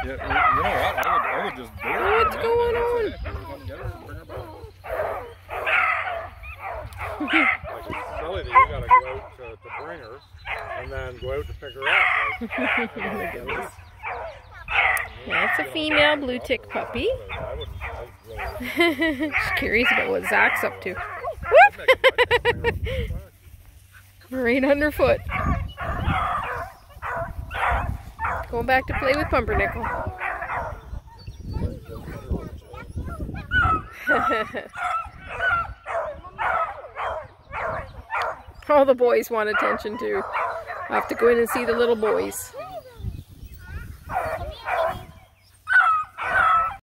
Yeah, you know what? I would just do it. What's going on? Like it's silly that you gotta go out to bring her and then go out to pick her up. Like, That's a female blue tick puppy. She's curious about what Zach's up to. Right underfoot. Going back to play with Pumpernickel. All the boys want attention too. I have to go in and see the little boys.